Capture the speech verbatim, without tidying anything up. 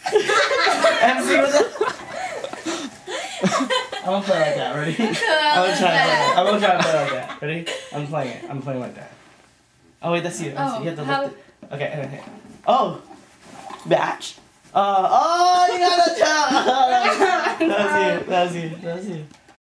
M C was that? I'm gonna play like that. Ready? I'm gonna try. To I'm gonna try to play like that. Ready? I'm playing it. I'm playing like that. Oh wait, that's you. That's oh, you. You have to how... lift it. Okay. Okay. Oh, batch. Uh. Oh, you got a jump. That was you. That was you. That was you.